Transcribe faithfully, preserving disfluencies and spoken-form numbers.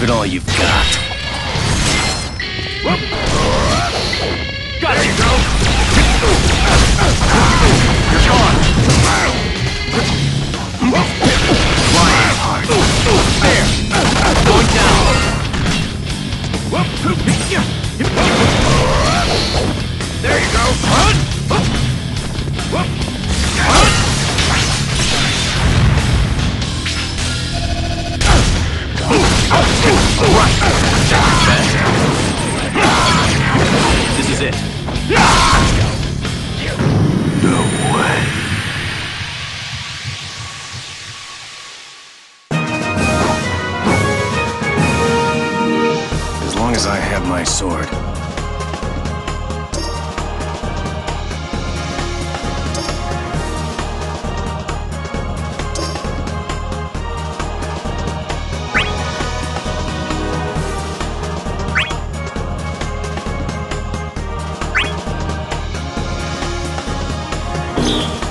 Give it all you've got. Got you, bro! You're gone! Flying hard. There! Going down! There you go! This is it. No way. As long as I have my sword. You